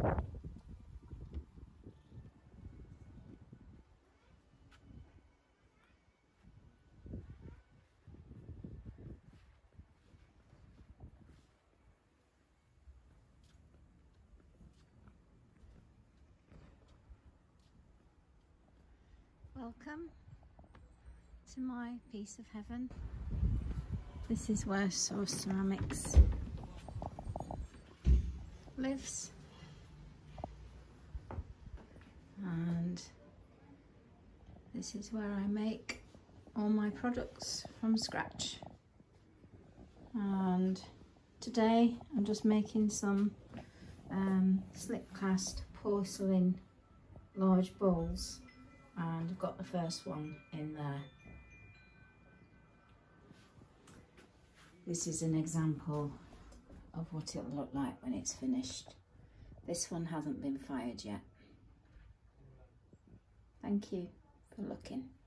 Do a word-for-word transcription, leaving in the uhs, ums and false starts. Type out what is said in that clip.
Welcome to my piece of heaven. This is where Source Ceramics lives, and this is where I make all my products from scratch. And today I'm just making some um, slip cast porcelain large bowls, and I've got the first one in there. This is an example of what it'll look like when it's finished. This one hasn't been fired yet. Thank you for looking.